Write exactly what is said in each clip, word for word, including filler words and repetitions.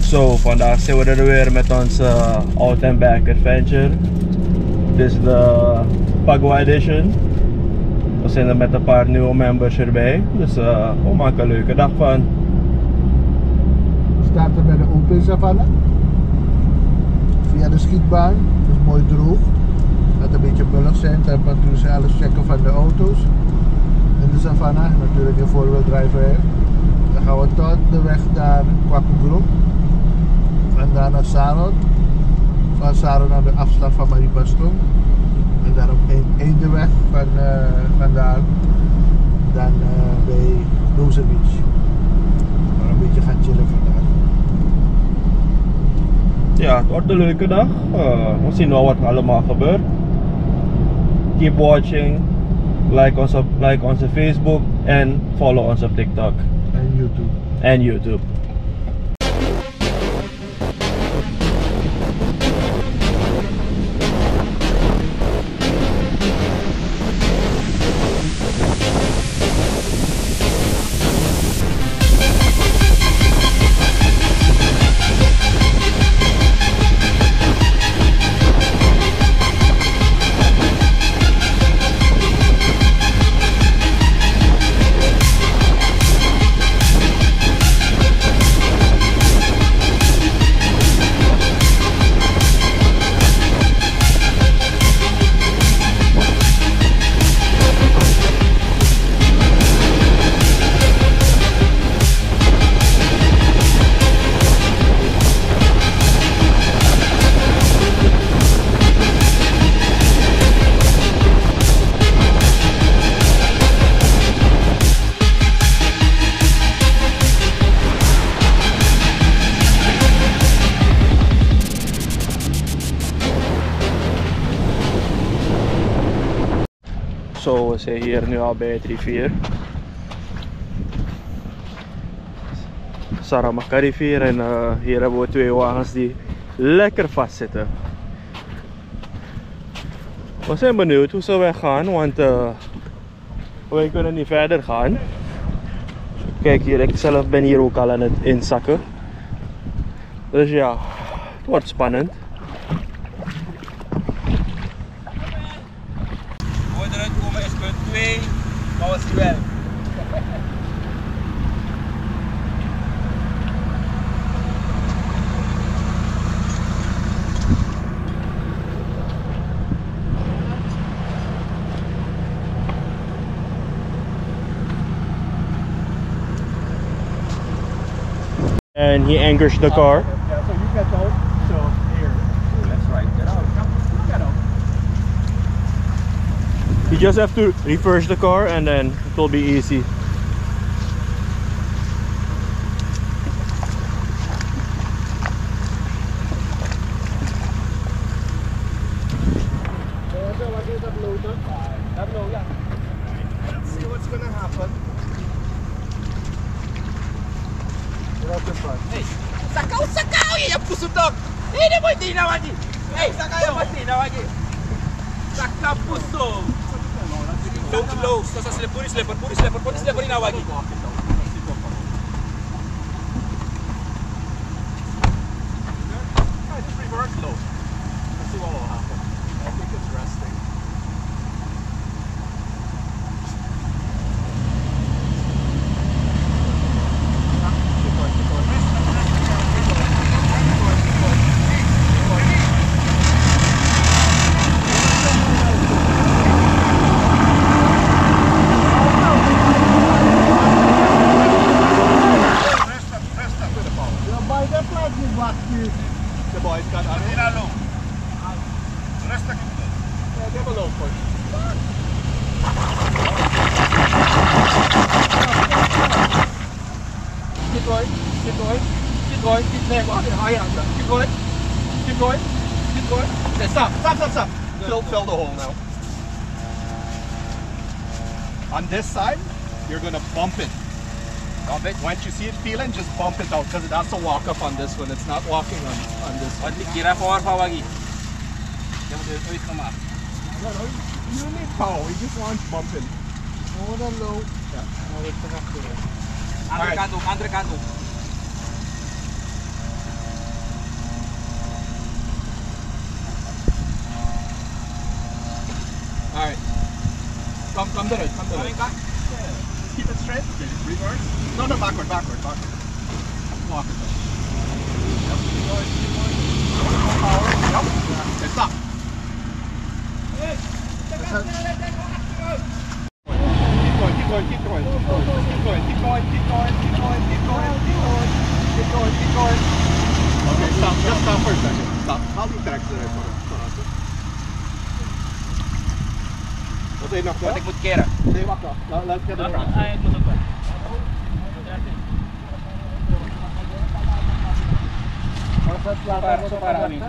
Zo, vandaag zijn we er weer met onze uh, Out and Back Adventure. Dit is de Pagua Edition. We zijn er met een paar nieuwe members erbij, dus uh, we maken een leuke dag van. We starten bij de open savanne. Via de schietbaan, het is mooi droog. Laat een beetje bullig zijn, temperatuur zijn, alles checken van de auto's. In de savanne, natuurlijk in four-wheel drive. Dan gaan we tot de weg naar Kwakubro. En dan naar Sarot. Van Sarot naar de afslag van Maripasto. En dan op één de weg van, uh, vandaan. Dan uh, bij Dozer Beach. Maar een beetje gaan chillen vandaag. Ja, het wordt een leuke dag. Uh, we zien wel wat er allemaal gebeurt. Keep watching. Like ons op like onze Facebook en follow ons op TikTok. En YouTube. En YouTube. Zo, we zijn hier nu al bij het rivier. Saramaka rivier en uh, hier hebben we twee wagens die lekker vastzitten. We zijn benieuwd hoe ze weggaan, want uh, wij kunnen niet verder gaan. Kijk hier, ik zelf ben hier ook al aan het inzakken. Dus ja, het wordt spannend. twee, maar was hij wel. And he anchors the car. Yeah, so you get out. So here. Let's right, get out. Get out. You just have to reverse the car and then it will be easy. Let's see what's gonna happen. Get out the front. Hey, sakau sakau ya pusutok. Ini boy tina lagi. Hey, sakau boy tina lagi. Sakau puso. Low, low, sasa slip, puri slipper, puri slipper, puri slipper ina lagi. Just reverse low. Let's see what will happen. I think it's resting. The boys got on it. Low. Rest of it. Yeah, give a low push. Keep going, keep going, keep going, keep leg on the high end. Keep going, keep going, keep going. Okay, stop, stop, stop, stop. Fill, fill the hole now. On this side, you're gonna bump it. Bump it. Once you see it feeling, just bump it out because it has to walk up on this one. It's not walking on, on this one. Only kira power pa lagi. Jangan dia wait come up. No, no, you don't need power. You just want bumping. Hold on low. Yeah. Now it's enough to it. Andre kanto, andre kanto. eruit, hand eruit. Keep it straight, reverse. No, no, backward, backward, backward. Walk it up. Yep, keep going, keep going. More power, yep. Okay, stop. Keep going, keep going, keep going, keep going, keep going, keep going, keep going, keep going, keep going, keep going, keep going. Okay, stop, just stop for a second. Stop. Haal die tracks eruit voor hem. Wat is nog? Wat ik moet keren? Nee, wacht nog. Laat, laat ik het even praten. Ah, ik moet ook wel. Para, para mí.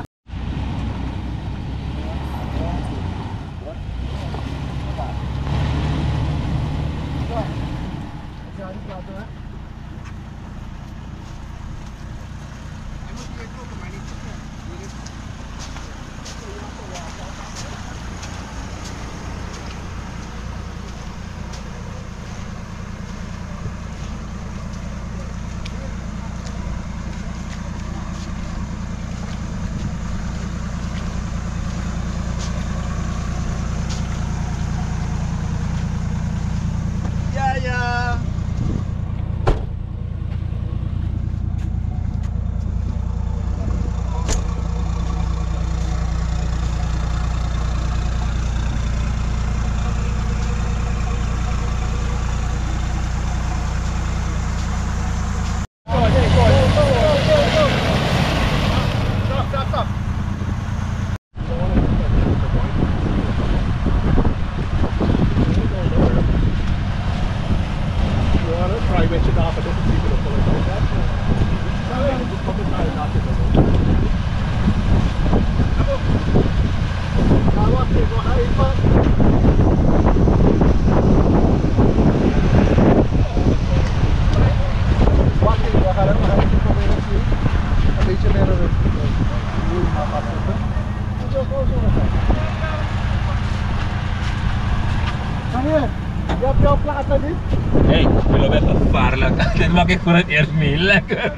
Hey, jullie zijn gevaarlijk. Dit maak ik voor het eerst mee. Lekker.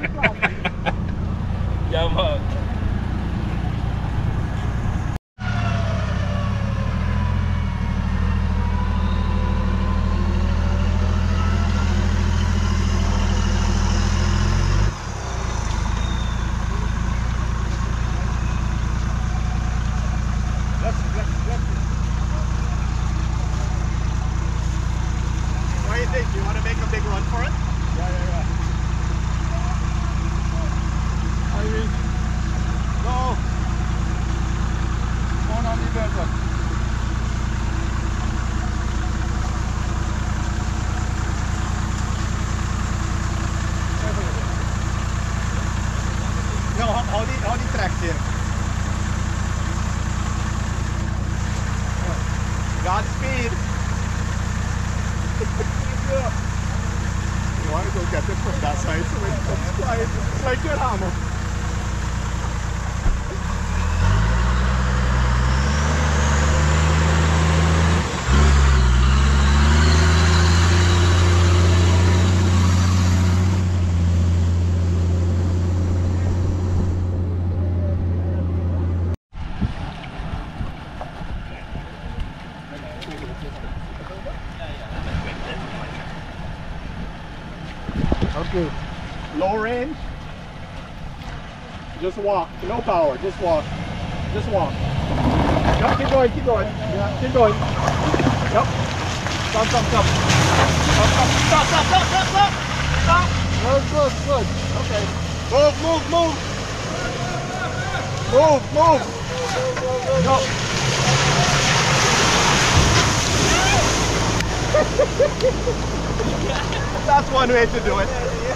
Ja man. You want to make a big run for it? Yeah, yeah, yeah. Ivy. Go. One on the better. No, hou die, hou die tracks hier. Godspeed. Yeah. You want to go get it from that side so when it comes flying, it's like your hammer. Okay. Low range. Just walk. No power. Just walk. Just walk. Yep, keep going, keep going. Yeah, keep going. Yep. Stop, stop, stop. Stop, stop, stop, stop, stop, stop, stop. Stop. Good, good, good. Okay. Move, move, move. Move, move. Go. That's one way to do it.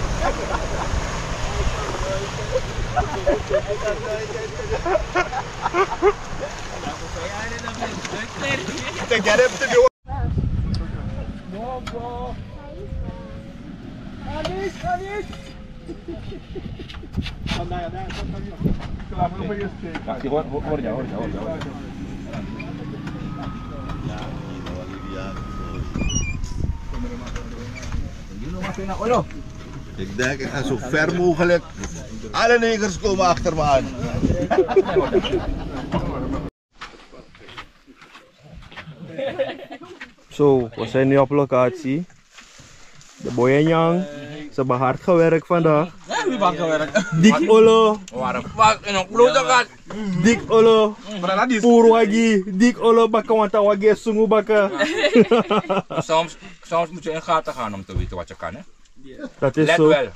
To get him to do it. Go, go. Anis, Anis. Hoor, hoor, ja, hoor, ja, hoor, ja. Ik denk, ik ga zo ver mogelijk. Alle negers komen achter me aan. Zo, we zijn nu op locatie. De boy en Yang, ze hebben hard gewerkt vandaag. Wie bang gewerkt? Dik Olo, Waarom? Wat? En ook bloed gaat. Dik Olo, Pur wagi, Dik Olo baka wanta wagi sungu baka. Soms, soms moet je in gaten gaan om te weten wat je kan, hè? Dat is Let zo. wel.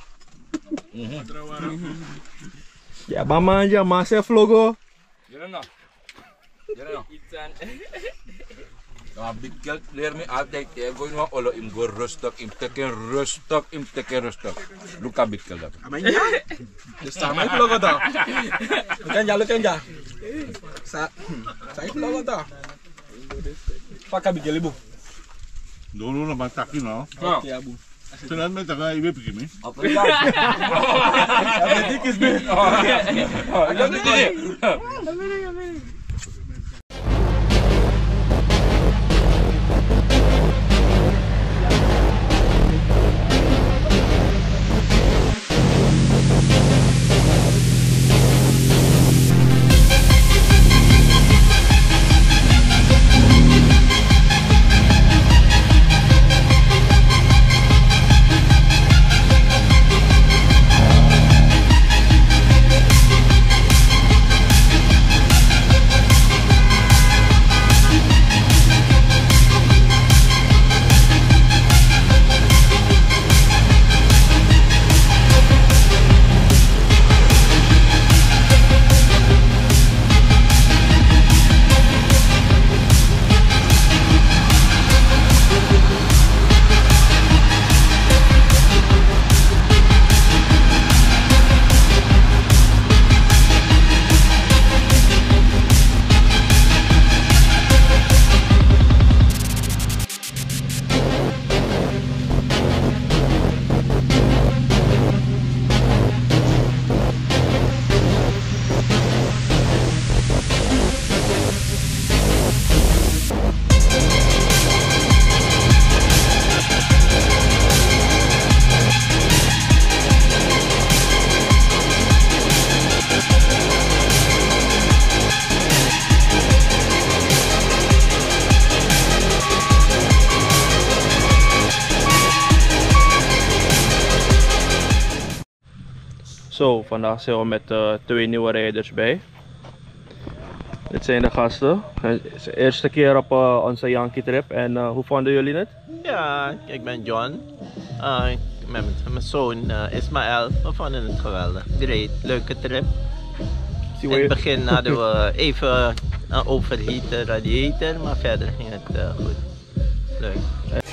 Ja, mama ja, maar ze vlogo. Jere nog. Jere nog. Ja, big girl leer me altijd, je gooi nou olo im go rustig, im teken rustig, im teken rustig. Luka big girl dat. Dus sa mai vlog ata. Kan ja, kan ja. Sa sa vlog ata. Paka bigel ibu. Dulu naman taki no. Ya bu. Tunan mo taga ibe pikimi. Apa ya? Ya dikis be. Agak gede. Zo, vandaag zijn we met uh, twee nieuwe rijders bij. Dit zijn de gasten. Het is de eerste keer op uh, onze Yankee trip. En uh, hoe vonden jullie het? Ja, ik ben John. Uh, met mijn zoon uh, Ismaël. We vonden het geweldig. Great, leuke trip. In het begin hadden we even een overheaten radiator, maar verder ging het uh, goed. Leuk.